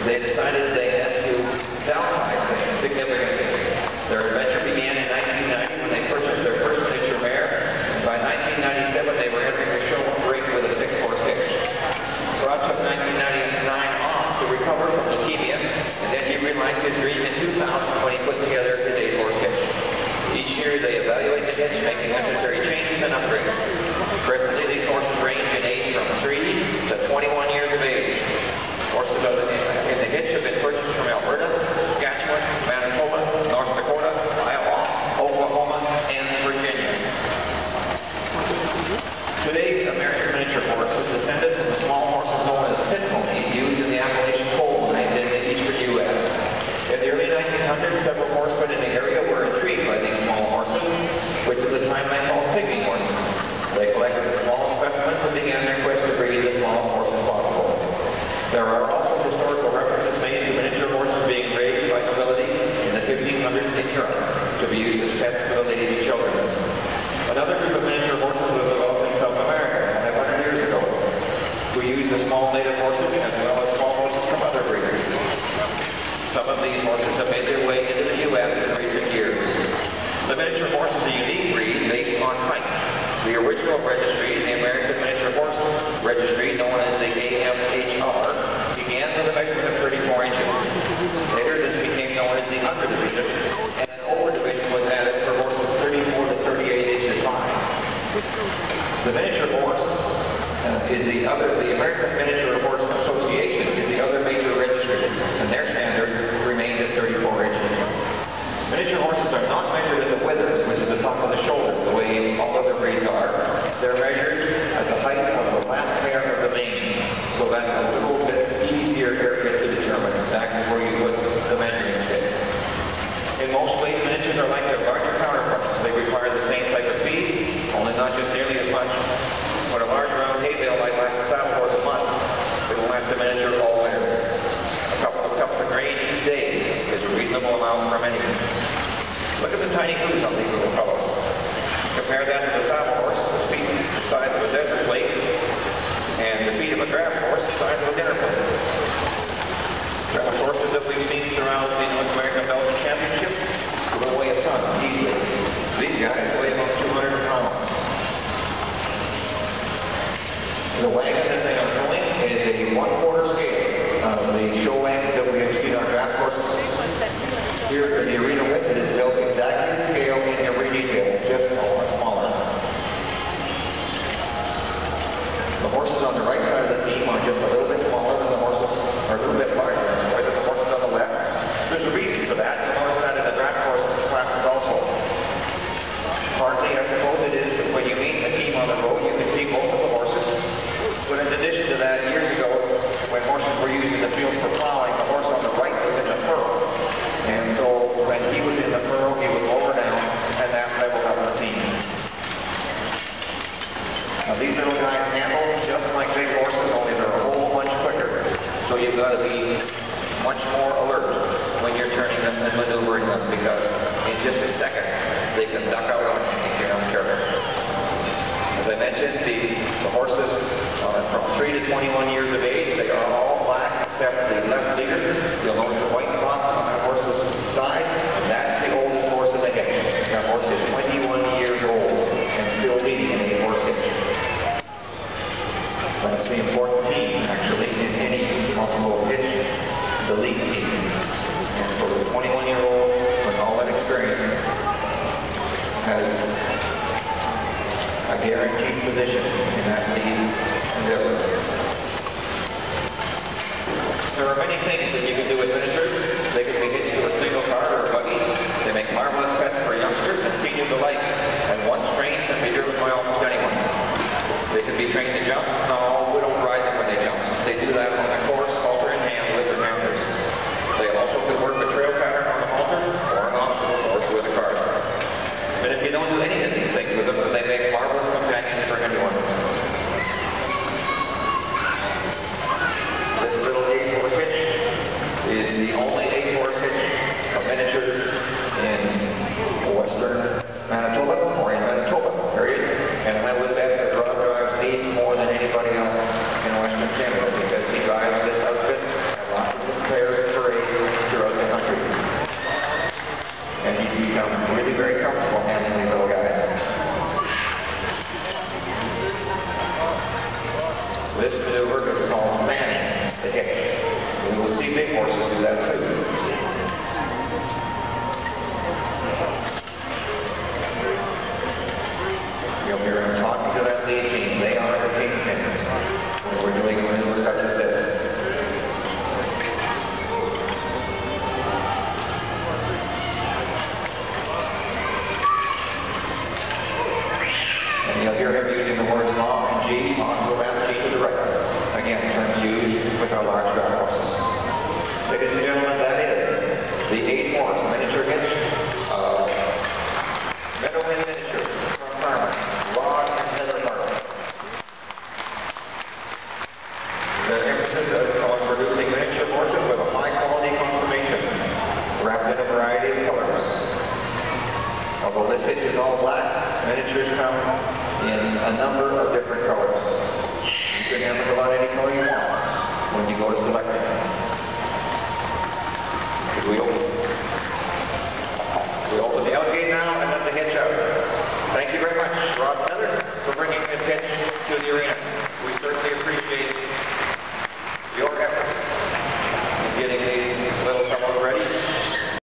they decided they had to downsize things significantly. Their adventure began in 1990 when they purchased their first miniature mare. And by 1997, they were entering the show ring with a 6-horse hitch. Rod took 1999 off to recover from leukemia, and then he realized his dream in 2000 when he put together his 8-horse hitch. Each year they evaluate the hitch, making necessary changes and upgrades. Presently, these horses range in age from 3 to 21 years of age. Horses in the hitch have been purchased from Alberta, Saskatchewan, Manitoba, North Dakota, Iowa, Oklahoma, and Virginia. Today's American miniature horse is descended from the small horses known as pit ponies used in the Appalachian coal mines in the eastern U.S. In the early 1900s, several horsemen in the area were intrigued by these small horses, which at the time they called pygmy horses. They collected the smallest specimens and began their quest to breed the smallest horses possible. There are also historical references made to miniature horses being raised by nobility in the 1500s in Europe to be used as pets for the ladies and children. Another group of miniature horses was developed in South America 500 years ago, who used the small native horses as well as small horses from other breeders. Some of these horses have made their way into the U.S. in recent years. The miniature horse is a unique breed based on height. The original registry, the American Miniature Horse Registry, known as the AMHR, began with a measurement of 34 inches. Later, this became known as the under division, and an over division was added for horses 34 to 38 inches high. The miniature horse the American Miniature Horse Association is the other major registry, and their standard remains at 34 inches. Miniature horses are not measured at the withers, which is the top of the shoulder, the way all other breeds are. They're measured at the height of the last hair of the mane, so that's a little bit easier area to determine exactly where you put the measuring stick. In most ways, miniatures are like their larger counterparts. They require the same type of feed, only not just nearly as much. When a large round hay bale might last a saddle horse a month, it will last a miniature all winter. A couple of cups of grain each day is a reasonable amount for many. Look at the tiny hooves on these little fellows. Compare that to the saddle horse, whose feet the size of a desert plate, and the feet of a draft horse the size of a dinner plate. Draft horses that we've seen surround the North American Belgium Championship will weigh a ton easily. These guys weigh about 200 pounds. The wagon that they are pulling is a 1/4 scale of the show wagons that we have seen on draft horses. Here in the arena with it is built exactly to scale in every detail, just a lot smaller. The horses on the right side of the team are just a little bit smaller than the horses, or a little bit larger, sorry, than the horses on the left. There's a reason for that. You'll notice that in the draft horse classes also. Partly, I suppose it is when you meet a team on the road, you can see both of the horses. But in addition to that, years ago, when horses were used in the field for plowing, the horse on the right was in the furrow. And so when he was in the furrow, he was lower down, and that leveled up the team. Now these little guys handle just like big horses, only they're a whole bunch quicker. So you've got to be much more alert when you're turning them and maneuvering them, because in just a second, they can duck out on you if you're not careful. As I mentioned, the horses from 3 to 21 years of age, they are all black except the left leader. You'll notice a white spot on that horse's side, and that's the oldest horse in the hitch. That horse is 21 years old and still leading in a horse hitch. That's the important team, actually, in any multiple hitch, the lead team. And so the 21-year-old, with all that experience, has a guaranteed position in that lead endeavor. There are many things that you can do with miniatures. They can be hitched to a single car or a buggy. They make marvelous pets for youngsters and seniors alike. And once trained, can be driven by almost anyone. They can be trained to jump. No, we don't ride them when they jump. They do that on the course, halter in hand with their handlers. They also can work a trail pattern on the halter or an obstacle course with a cart. But if you don't do any of these things with them, they make marvelous companions for anyone. This little 8-horse hitch is the only 8-horse hitch of miniatures in western Manitoba, or in Manitoba, period. And I would bet that Rod drives 8 more than anybody else in Western Canada, because he drives this big horses do that too. You'll hear him talking to that lead team. They are the kingpins when we're doing a maneuver such as this. And you'll hear him using the words mom and G, mom to the left, G to the right. Again, terms used with our large drag horses. Ladies and gentlemen, that is the 8-horse miniature hitch of Meadowind Miniatures from Hart, Hart and Heather Hart. The emphasis on producing miniature horses with a high quality conformation, wrapped in a variety of colors. Although this hitch is all black, miniatures come in a number of different colors. You can have them on any color you want when you go to select them.